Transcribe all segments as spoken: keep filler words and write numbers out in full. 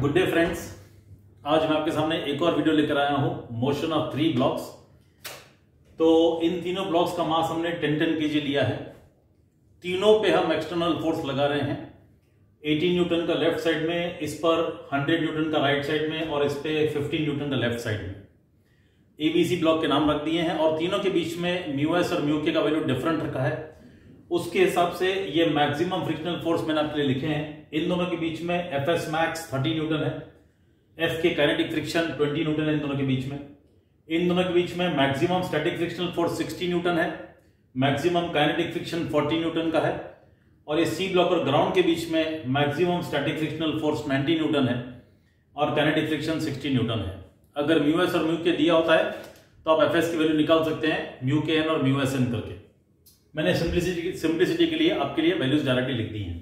Good day friends, आज मैं आपके सामने एक और वीडियो लेकर आया हूं मोशन ऑफ थ्री ब्लॉक्स। तो इन तीनों ब्लॉक्स का मास हमने टेन टेन केजी लिया है। तीनों पे हम एक्सटर्नल फोर्स लगा रहे हैं। अस्सी न्यूटन का लेफ्ट साइड में, इस पर हंड्रेड न्यूटन का राइट साइड में और इस पे फिफ्टीन न्यूटन का लेफ्ट साइड में। एबीसी ब्लॉक के नाम रख दिए हैं और तीनों के बीच में म्यू एस और म्यू के का वैल्यू डिफरेंट रखा है। उसके हिसाब से ये मैक्सिमम फ्रिक्शनल फोर्स मैंने आपके लिए लिखे हैं। इन दोनों के बीच में F S max thirty newton है, एफ के काइनेटिक फ्रिक्शन ट्वेंटी न्यूटन है इन दोनों के बीच में। इन दोनों के बीच में maximum static frictional force sixty newton है, maximum kinetic friction forty newton का है। और ये सी ब्लॉक और ग्राउंड के बीच में maximum static frictional force ninety newton है और काइनेटिक फ्रिक्शन सिक्सटी न्यूटन है। अगर म्यू एस और म्यू के दिया होता है तो आप एफ एस की वैल्यू निकाल सकते हैं म्यू के एन और म्यू एस एन करके। मैंने सिंप्लिसिटी सिंप्लिसिटी के लिए आपके लिए वैल्यूज डायरेक्टली लिख दी हैं।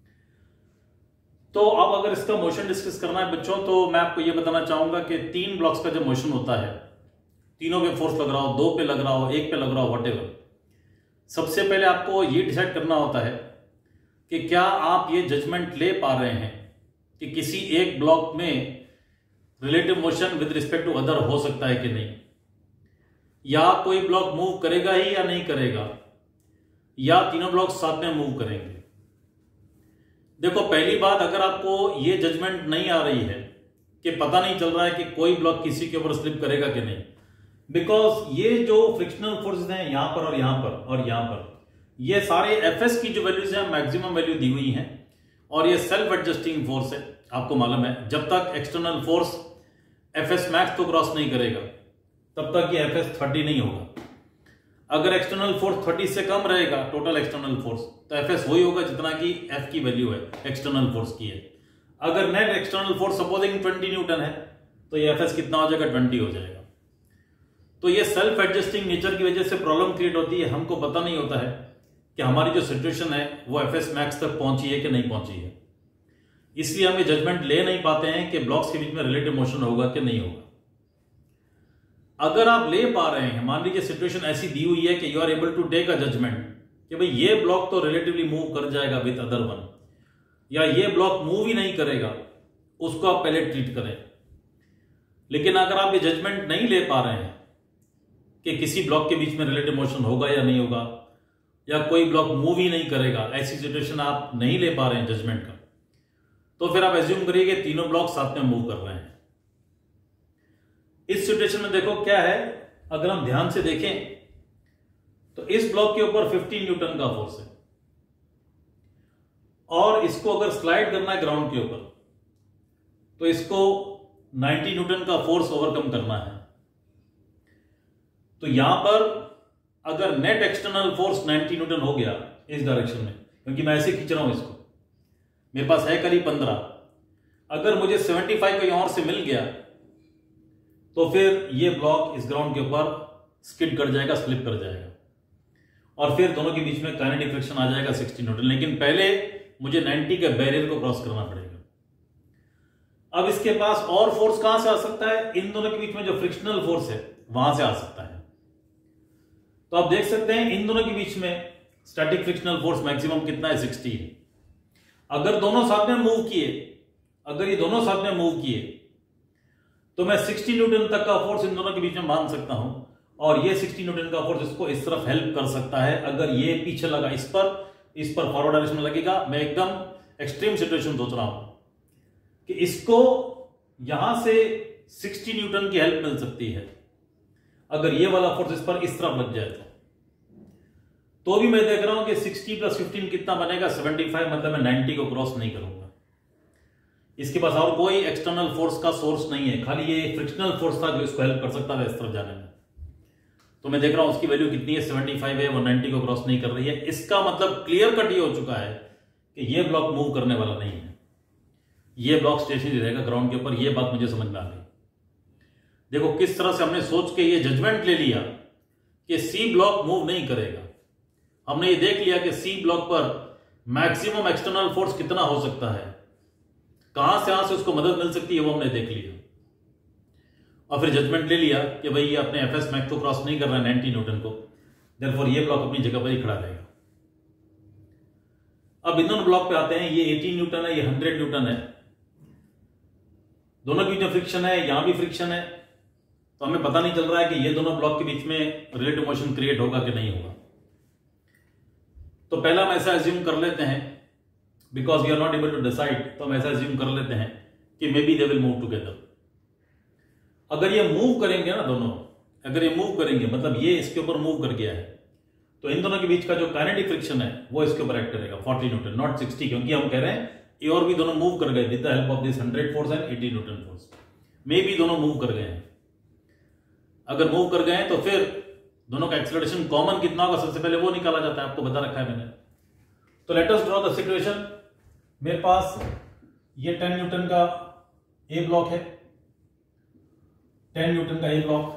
तो अब अगर इसका मोशन डिस्कस करना है बच्चों, तो मैं आपको यह बताना चाहूंगा कि तीन ब्लॉक्स का जब मोशन होता है, तीनों पे फोर्स लग रहा हो, दो पे लग रहा हो, एक पे लग रहा हो, व्हाटएवर, सबसे पहले आपको यह डिसाइड करना होता है कि क्या आप ये जजमेंट ले पा रहे हैं कि किसी एक ब्लॉक में relative motion with respect to other हो सकता है कि नहीं, या कोई ब्लॉक मूव करेगा ही या नहीं करेगा, या तीनों ब्लॉक साथ में मूव करेंगे। देखो, पहली बात, अगर आपको ये जजमेंट नहीं आ रही है कि पता नहीं चल रहा है कि कोई ब्लॉक किसी के ऊपर स्लिप करेगा कि नहीं, बिकॉज ये जो फ्रिक्शनल फोर्सेस हैं यहां पर और यहां पर और यहां पर, ये सारे एफएस की जो वैल्यूज हैं मैक्सिमम वैल्यू दी हुई हैं और ये सेल्फ एडजस्टिंग फोर्स है। आपको मालूम है जब तक एक्सटर्नल फोर्स एफएस मैक्स को क्रॉस नहीं करेगा तब तक ये एफएस थर्टी नहीं होगा। अगर एक्सटर्नल फोर्स थर्टी से कम रहेगा टोटल एक्सटर्नल फोर्स, तो एफएस वही होगा जितना कि एफ की वैल्यू है एक्सटर्नल फोर्स की है। अगर net external force supposing twenty newton है तो ये एफएस कितना हो जाएगा, ट्वेंटी हो जाएगा। तो ये सेल्फ एडजस्टिंग नेचर की वजह से प्रॉब्लम क्रिएट होती है। हमको पता नहीं होता है कि हमारी जो सिचुएशन है वो एफएस मैक्स तक पहुंची है कि नहीं पहुंची है, इसलिए हम ये जजमेंट ले नहीं पाते हैं कि ब्लॉक्स के बीच में रिलेटिव मोशन होगा कि नहीं होगा। अगर आप ले पा रहे हैं, मान लीजिए सिचुएशन ऐसी दी हुई है कि you are able to take a judgement कि भाई ये ब्लॉक तो रिलेटिवली मूव कर जाएगा विद अदर वन, या ये ब्लॉक मूव ही नहीं करेगा, उसको आप पहले ट्रीट करें। लेकिन अगर आप ये जजमेंट नहीं ले पा रहे हैं कि किसी ब्लॉक के बीच में रिलेटिव मोशन होगा या नहीं होगा, या कोई ब्लॉक मूव ही नहीं करेगा, ऐसी सिचुएशन आप नहीं ले पा रहे हैं जजमेंट का, तो फिर आप एज्यूम करिए कि तीनों ब्लॉक साथ में मूव कर रहे हैं। इस सिचुएशन में देखो क्या है, अगर हम ध्यान से देखें तो इस ब्लॉक के ऊपर फिफ्टीन न्यूटन का फोर्स है और इसको अगर स्लाइड करना है ग्राउंड के ऊपर तो इसको नाइंटी न्यूटन का फोर्स ओवरकम करना है। तो यहां पर अगर net external force ninety newton हो गया इस डायरेक्शन में, क्योंकि मैं ऐसे खींच रहा हूं इसको, मेरे पास है करीब पंद्रह, अगर मुझे सेवेंटी फाइव कहीं और से मिल गया तो फिर ये ब्लॉक इस ग्राउंड के ऊपर स्किड कर जाएगा, स्लिप कर जाएगा, और फिर दोनों के बीच में काइनेटिक फ्रिक्शन आ जाएगा सिक्सटी न्यूटन। लेकिन पहले मुझे नाइंटी के बैरियर को क्रॉस करना पड़ेगा। अब इसके पास और फोर्स कहां से आ सकता है, इन दोनों के बीच में जो फ्रिक्शनल फोर्स है वहां से आ सकता है। तो आप देख सकते हैं इन दोनों के बीच में स्टैटिक फ्रिक्शनल फोर्स मैक्सिमम कितना है, सिक्सटी है। अगर दोनों साथ में मूव किए, अगर ये दोनों साथ में मूव किए तो मैं सिक्सटी न्यूटन तक का फोर्स इन दोनों के बीच में मान सकता हूं, और ये सिक्सटी न्यूटन का फोर्स इसको इस तरफ हेल्प कर सकता है। अगर ये पीछे लगा, इस पर इस पर फॉरवर्ड डायरेक्शन में लगेगा। मैं एकदम एक्सट्रीम सिचुएशन सोच रहा हूं कि इसको यहां से सिक्सटी न्यूटन की हेल्प मिल सकती है। अगर ये वाला फोर्स इस पर इस तरफ लग जाए तो तो भी मैं देख रहा हूं कि सिक्सटी प्लस फिफ्टीन कितना बनेगा, सेवेंटी फाइव, मतलब मैं नाइंटी को क्रॉस नहीं करूंगा। इसके पास और कोई एक्सटर्नल फोर्स का सोर्स नहीं है, खाली ये फ्रिक्शनल फोर्स था जो इसको हेल्प कर सकता था इस तरफ जाने में। तो मैं देख रहा हूं उसकी वैल्यू कितनी है, सेवेंटी फाइव है, वो नाइंटी को क्रॉस नहीं कर रही है। इसका मतलब क्लियर कट ये हो चुका है कि ये ब्लॉक मूव करने वाला नहीं है, ये ब्लॉक स्टेशनरी रहेगा ग्राउंड के ऊपर। ये बात मुझे समझ में आ गई। देखो किस तरह से हमने सोच के ये जजमेंट ले लिया कि सी ब्लॉक मूव नहीं करेगा। हमने ये देख लिया कि सी ब्लॉक पर मैक्सिमम एक्सटर्नल फोर्स कितना हो सकता है, कहां से कहां से उसको मदद मिल सकती है, वो हमने देख लिया, और फिर जजमेंट ले लिया कि भाई ये अपने एफएस मैक्स को क्रॉस नहीं कर रहा है नाइंटी न्यूटन को, देयरफॉर ये ब्लॉक अपनी जगह पर ही खड़ा रहेगा। अब इन दोनों ब्लॉक पे आते हैं। ये अस्सी न्यूटन है, ये हंड्रेड न्यूटन है। दोनों के बीच में फ्रिक्शन है, यहां भी फ्रिक्शन है, तो हमें पता नहीं चल रहा है कि ये दोनों ब्लॉक के बीच में रिलेटिव मोशन क्रिएट होगा कि नहीं होगा। तो पहला हम ऐसा एज्यूम कर लेते हैं, because we are not able to decide, तो हम ऐसा एज्यूम कर लेते हैं कि maybe they will move together. अगर ये मूव करेंगे ना दोनों, अगर ये मूव करेंगे मतलब ये इसके ऊपर मूव कर गया है, तो इन दोनों के बीच का जो काइनेटिक फ्रिक्शन है वो इसके ऊपर एक्ट करेगा फोर्टी न्यूटन, नॉट सिक्सटी, क्योंकि हम कह रहे हैं ये और भी दोनों मूव कर गए with the help of this hundred force and eighty newton force. Maybe दोनों मूव कर गए हैं। अगर मूव कर गए हैं तो फिर दोनों का एक्सेलरेशन कॉमन कितना होगा, सबसे पहले वो निकाला जाता है, आपको बता रखा है मैंने। तो let us draw the situation. मेरे पास ये टेन न्यूटन का ए ब्लॉक है, टेन न्यूटन का ए ब्लॉक,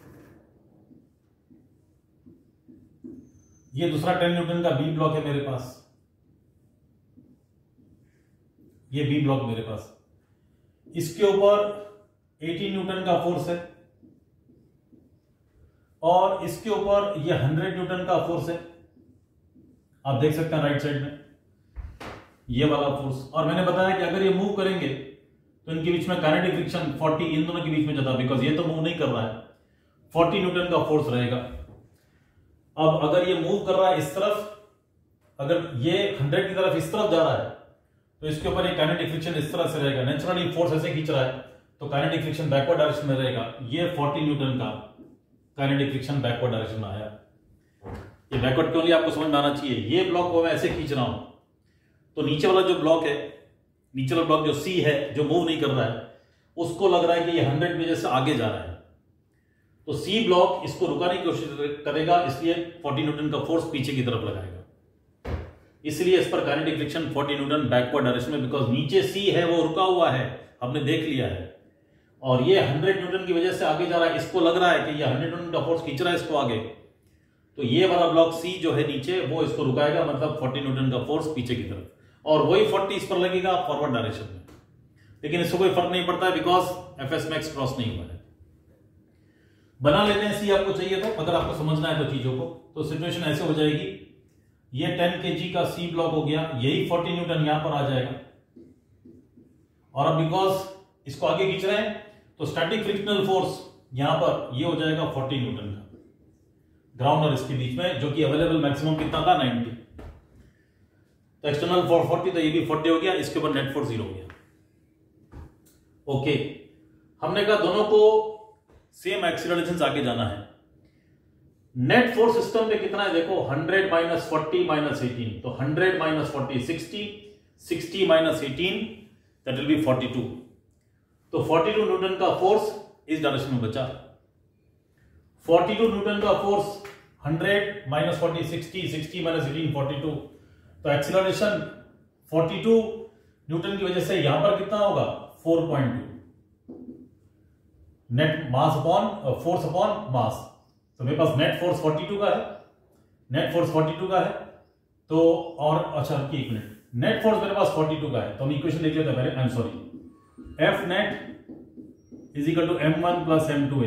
ये दूसरा टेन न्यूटन का बी ब्लॉक है मेरे पास, ये बी ब्लॉक मेरे पास, इसके ऊपर अस्सी न्यूटन का फोर्स है और इसके ऊपर ये हंड्रेड न्यूटन का फोर्स है। आप देख सकते हैं राइट साइड में ये वाला फोर्स। और मैंने बताया कि अगर ये मूव करेंगे तो इनके बीच में काइनेटिक फ्रिक्शन फोर्टी इन दोनों के बीच में जाता, बिकॉज ये तो मूव नहीं कर रहा है, फोर्टी न्यूटन का फोर्स रहेगा। अब अगर ये मूव कर रहा है इस तरफ, अगर ये हंड्रेड की तरफ इस तरफ जा रहा है तो इसके ऊपर ये काइनेटिक फ्रिक्शन इस तरह से रहेगा। नेचुरली फोर्स ऐसे खींच रहा है तो काइनेटिक फ्रिक्शन बैकवर्ड डायरेक्शन में रहेगा। ये फोर्टी न्यूटन का काइनेटिक फ्रिक्शन बैकवर्ड डायरेक्शन में आया। ये बैकवर्ड क्यों लिया आपको समझ में आना चाहिए। ये ब्लॉक को मैं ऐसे खींच रहा हूं तो नीचे वाला जो ब्लॉक है, नीचे वाला ब्लॉक जो सी है जो मूव नहीं कर रहा है, उसको लग रहा है कि ये हंड्रेड की वजह से आगे जा रहा है, तो सी ब्लॉक इसको रुकाने की कोशिश करेगा, इसलिए फोर्टी न्यूटन का फोर्स पीछे की तरफ लगाएगा। इसलिए इस पर kinetic friction forty newton backward direction में, बिकॉज नीचे सी है वो रुका हुआ है, हमने देख लिया है, और ये हंड्रेड न्यूटन की वजह से आगे जा रहा है, इसको लग रहा है कि ये हंड्रेड न्यूटन का फोर्स खींच रहा है इसको आगे, तो ये वाला ब्लॉक सी जो है नीचे वो इसको रुकाएगा, मतलब फोर्टी न्यूटन का फोर्स पीछे की तरफ, और वही फोर्टी इस पर लगेगा फॉरवर्ड डायरेक्शन में। लेकिन इससे कोई फर्क नहीं पड़ता है because F S max cross नहीं हुआ है। बना लेते हैं सी आपको चाहिए तो, अगर आपको समझना है तो चीजों को। तो सिचुएशन ऐसे हो जाएगी, ये टेन केजी का सी ब्लॉक हो गया, यही फोर्टी न्यूटन यहां पर आ जाएगा, और अब बिकॉज इसको आगे खींच रहे हैं तो स्टैटिक फ्रिक्शनल फोर्स यहां पर ये हो जाएगा फोर्टी न्यूटन का, ग्राउंड और इसके बीच में, जो कि अवेलेबल मैक्सिमम कितना था नाइंटी। तो एक्सटर्नल फोर्स फोर्टी, तो ये भी फोर्टी हो गया, इसके ऊपर नेट फोर्स जीरो हो गया। ओके, हमने कहा दोनों को सेम एक्सीलरेशन से आगे जाना है। नेट फोर्स सिस्टम पे कितना है देखो, hundred minus forty minus eighteen, तो hundred minus forty sixty, sixty minus eighteen that will be forty two. तो फोर्टी टू न्यूटन का फोर्स इस डायरेक्शन में बचा। फोर्टी टू न्यूटन का force hundred minus forty sixty, sixty minus eighteen forty two, तो acceleration forty two newton की वजह से यहां पर कितना होगा four point two, net mass upon force upon mass. तो मेरे पास नेट फोर्स फोर्टी टू का है, नेट फोर्स फोर्टी टू का है, तो और अच्छा एक मिनट, नेट फोर्स मेरे पास फोर्टी टू का है, तो हम इक्वेशन लिख लेते हैं पहले, I am sorry, F net is equal to M one plus M two A.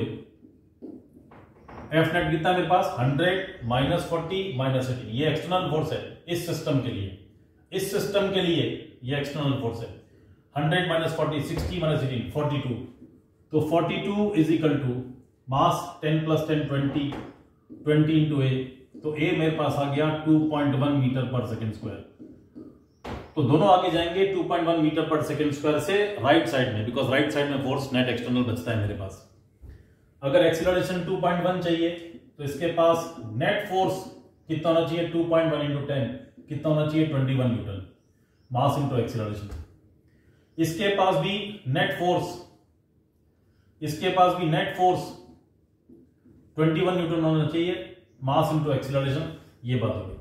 F net कितना मेरे पास hundred minus forty minus eighteen, ये एक्सटर्नल फोर्स है इस सिस्टम के लिए, इस सिस्टम के लिए ये एक्सटर्नल फोर्स है। Hundred minus forty, sixty minus eighteen forty two, तो forty two is equal to mass ten plus ten twenty, twenty into A, तो ए मेरे पास आ गया two point one metre per second square. तो दोनों आगे जाएंगे two point one metre per second square से राइट साइड में, बिकॉज राइट साइड में फोर्स नेट एक्सटर्नल बचता है मेरे पास। अगर एक्सीलरेशन टू पॉइंट वन चाहिए तो इसके पास नेट फोर्स कितना होना चाहिए, two point one into ten कितना होना चाहिए, twenty one newton, mass into acceleration. इसके पास भी नेट फोर्स, इसके पास भी net force twenty one newton होना चाहिए, मास इंटू एक्सीलरेशन, ये बात होगी।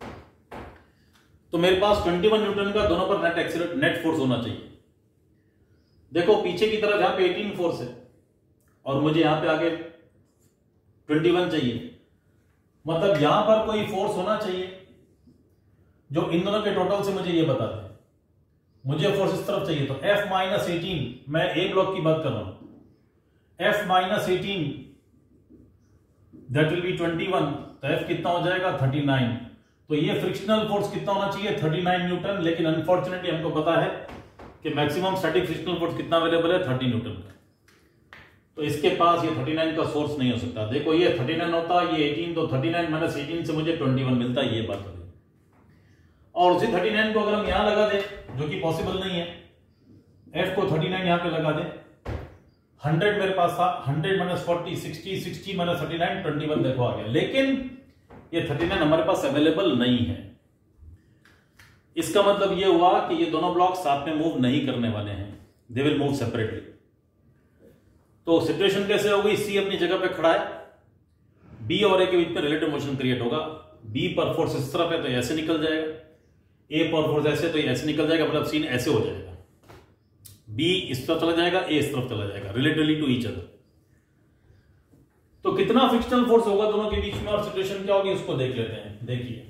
तो मेरे पास ट्वेंटी वन न्यूटन का दोनों पर नेट एक्सीलरेट नेट फोर्स होना चाहिए। देखो पीछे की तरफ यहां पे एटीन फोर्स है और मुझे यहां पे आगे ट्वेंटी वन चाहिए, मतलब यहां पर कोई फोर्स होना चाहिए जो इन दोनों के टोटल से मुझे ये बता दे। मुझे फोर्स इस तरफ चाहिए, तो F माइनस एटीन, मैं ए ब्लॉक की बात कर रहा हूं, F minus eighteen that will be twenty one, तो F कितना हो जाएगा थर्टी नाइन। तो ये फ्रिक्शनल फोर्स कितना होना चाहिए थर्टी नाइन न्यूटन, लेकिन अनफॉर्चुनेटली हमको पता है कि मैक्सिमम स्टैटिक फ्रिक्शनल फोर्स कितना अवेलेबल है, थर्टी न्यूटन का। तो इसके पास ये थर्टी नाइन का सोर्स नहीं हो सकता। देखो ये थर्टी नाइन होता, ये एटीन, तो थर्टी नाइन माइनस एटीन से मुझे ट्वेंटी वन मिलता है, ये बात हो गई। और उसी थर्टी नाइन को अगर हम यहां लगा दें, जो कि पॉसिबल नहीं है, एफ को थर्टी नाइन यहां पे लगा दें, हंड्रेड मेरे पास था, hundred minus forty, sixty, sixty minus thirty nine, twenty one देखो आ गया। लेकिन ये थर्टी नाइन हमारे पास अवेलेबल नहीं है। इसका मतलब ये हुआ कि ये दोनों ब्लॉक साथ में मूव नहीं करने वाले हैं, दे विल मूव सेपरेटली। तो सिचुएशन कैसे होगी, सी अपनी जगह पे खड़ा है, बी और ए के बीच में रिलेटिव मोशन क्रिएट होगा। बी पर फोर्स इस तरफ है तो ऐसे निकल जाएगा, ए पर फोर्स ऐसे तो ऐसे निकल जाएगा, मतलब सीन ऐसे हो जाएगा। बी इस तरफ चला जाएगा, ए इस तरफ चला जाएगा, रिलेटिवली टू ईच अदर। तो कितना फ्रिक्शनल फोर्स होगा दोनों के बीच में और सिचुएशन क्या होगी उसको देख लेते हैं। देखिए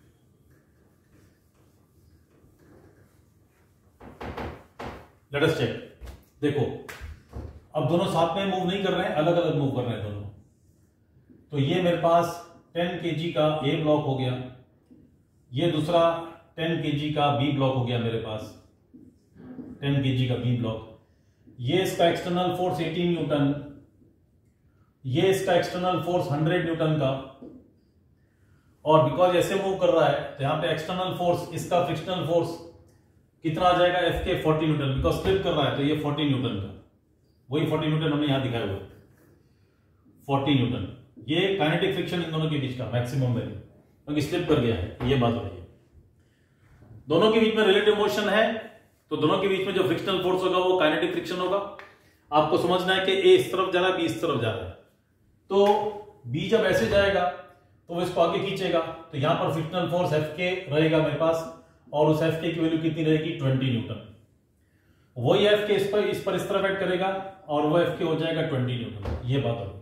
लेट अस चेक। देखो अब दोनों साथ में मूव नहीं कर रहे हैं, अलग अलग मूव कर रहे हैं दोनों। तो ये मेरे पास टेन केजी का ए ब्लॉक हो गया, ये दूसरा टेन केजी का बी ब्लॉक हो गया मेरे पास, टेन केजी का बी ब्लॉक। ये इसका एक्सटर्नल फोर्स एटीन न्यूटन, ये इसका एक्सटर्नल फोर्स हंड्रेड न्यूटन का। और बिकॉज ऐसे मूव कर रहा है तो यहां पे एक्सटर्नल फोर्स, इसका फ्रिक्शनल फोर्स कितना आ जाएगा, एफ के फोर्टी न्यूटन, बिकॉज स्लिप कर रहा है तो ये फोर्टी न्यूटन का, वही फोर्टी न्यूटन हमने यहां दिखाया हुआ, फोर्टी न्यूटन। ये काइनेटिक फ्रिक्शन इन दोनों के बीच का मैक्सिमम वैल्यू, क्योंकि स्लिप कर गया है, ये बात हो रही है। दोनों के बीच में रिलेटिव मोशन है, तो दोनों के बीच में जो फ्रिक्शनल फोर्स होगा वो काइनेटिक फ्रिक्शन होगा। आपको समझना है कि ए इस तरफ जा रहा है, बी इस तरफ जा रहा है। तो बी जब ऐसे जाएगा तो वो इसको आगे खींचेगा, तो यहां पर फ्रिक्शनल फोर्स एफ के रहेगा मेरे पास, और उस एफ के की वैल्यू कितनी रहेगी, ट्वेंटी न्यूटन। वही एफ के इस पर इस पर इस तरफ ऐड करेगा और वो एफ के हो जाएगा ट्वेंटी न्यूटन, ये बात होगी।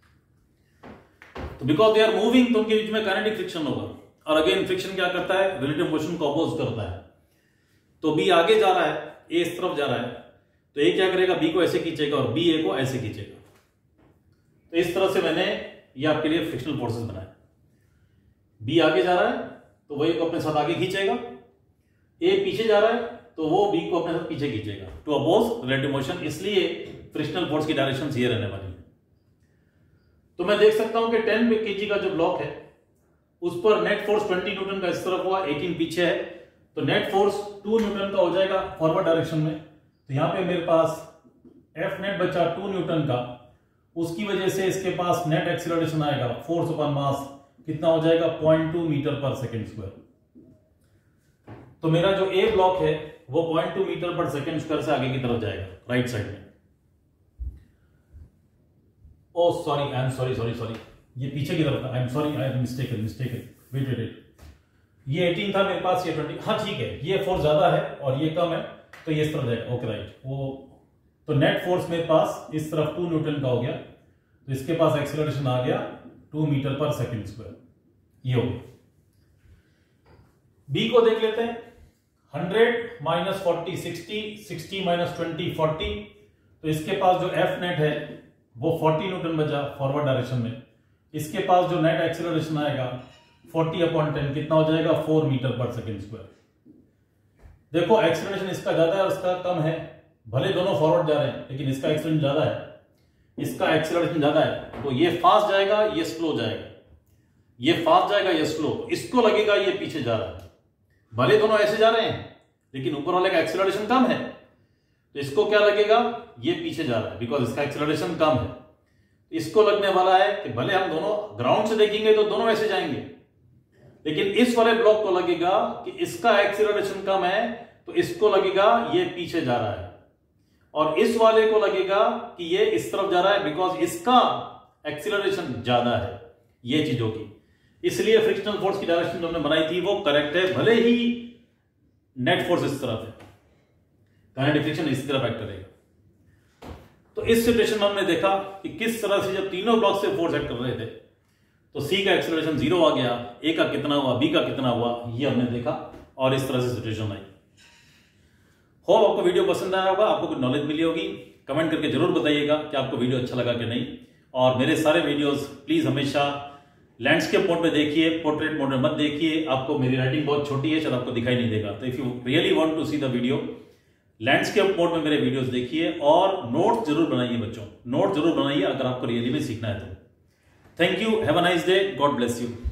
तो बिकॉज दे आर मूविंग तो उनके बीच में काइनेटिक फ्रिक्शन होगा। और अगेन फ्रिक्शन क्या करता है, रिलेटिव मोशन को अपोज करता है। तो बी आगे जा रहा है, ए इस तरफ जा रहा है, तो ए क्या करेगा, बी को ऐसे खींचेगा और बी ए को ऐसे खींचेगा। तो इस तरह से मैंने ये आपके लिए फ्रिक्शनल फोर्सेस बनाए। बी आगे जा रहा है तो वो ए को अपने साथ आगे खींचेगा, ए पीछे जा रहा है तो वो बी को अपने साथ पीछे खींचेगा, टू अपोज रिलेटिव मोशन। इसलिए फ्रिक्शनल फोर्स की डायरेक्शन ये रहने वाली है। तो मैं देख सकता हूं कि टेन केजी का जो ब्लॉक है उस पर नेट फोर्स ट्वेंटी न्यूटन का इस तरफ हुआ, एटीन पीछे है, तो नेट फोर्स टू न्यूटन का हो जाएगा फॉरवर्ड डायरेक्शन में। तो यहां पे मेरे पास एफ नेट बचा टू न्यूटन का, उसकी वजह से इसके पास नेट एक्सीलरेशन आएगा फोर्स अपॉन मास कितना हो जाएगा, point two metre per second square. तो मेरा जो ए ब्लॉक है वो point two metre per second square से आगे की तरफ जाएगा, राइट साइड में। Oh sorry, I am sorry sorry sorry ये पीछे की तरफ था, I am sorry, I am mistaken mistaken wait wait wait ये एटीन था मेरे पास, ये ट्वेंटी, हाँ ठीक है, ये फोर्स ज्यादा है और ये कम है, तो ये इस तरफ जाएगा, ओके राइट। वो तो नेट फोर्स मेरे पास इस तरफ टू न्यूटन का हो गया, तो इसके पास एक्सीलरेशन आ गया two metre per second square, ये हो गया। बी को देख लेते हैं, hundred minus forty sixty, sixty minus twenty forty, तो इसके पास जो एफ नेट है वो फोर्टी न्यूटन बचा फॉरवर्ड डायरेक्शन में। इसके पास जो नेट एक्सीलरेशन आएगा फोर्टी अपॉन टेन कितना हो जाएगा, four metre per second square. देखो एक्सीलरेशन इसका ज्यादा है और इसका कम है, भले दोनों फॉरवर्ड जा रहे हैं लेकिन इसका एक्सीलरेशन ज्यादा है, इसका एक्सीलरेशन ज्यादा है, तो ये फास्ट जाएगा ये स्लो जाएगा, ये फास्ट जाएगा ये स्लो, इसको लगेगा ये पीछे जा रहा है। भले दोनों ऐसे जा रहे हैं लेकिन ऊपर वाले का एक्सीलरेशन कम है, तो इसको क्या लगेगा, ये पीछे जा रहा है, बिकॉज इसका एक्सीलरेशन कम है। इसको लगने वाला है कि भले हम दोनों ग्राउंड से देखेंगे तो दोनों ऐसे जाएंगे, लेकिन इस वाले ब्लॉक को लगेगा कि इसका एक्सीलरेशन कम है, तो इसको लगेगा ये पीछे जा रहा है, और इस वाले को लगेगा कि ये इस तरफ जा रहा है, बिकॉज इसका एक्सीलरेशन ज्यादा है। ये चीज होगी, इसलिए फ्रिक्शनल फोर्स की डायरेक्शन जो हमने बनाई थी वो करेक्ट है, भले ही नेट फोर्स इस तरफ है, काइनेटिक फ्रिक्शन इस तरफ एक्ट करेगा। तो इस सिचुएशन में हमने देखा कि किस तरह से जब तीनों ब्लॉक से फोर्स एक्ट कर रहे थे तो सी का एक्सीलरेशन जीरो आ गया, ए का कितना हुआ, बी का कितना हुआ, ये हमने देखा, और इस तरह से सिचुएशन आई। होप आपको वीडियो पसंद आया होगा, आपको कुछ नॉलेज मिली होगी। कमेंट करके जरूर बताइएगा कि आपको वीडियो अच्छा लगा कि नहीं। और मेरे सारे वीडियोस प्लीज हमेशा लैंडस्केप मोड में देखिए, पोर्ट्रेट मोड में मत देखिए, आपको मेरी राइटिंग बहुत छोटी है, शायद आपको दिखाई नहीं देगा। तो if you really want to see the video landscape mode में मेरे वीडियोस देखिए और नोट जरूर बनाइए बच्चों, नोट जरूर बनाइए अगर आपको रियली में सीखना है तो। Thank you, have a nice day, God bless you.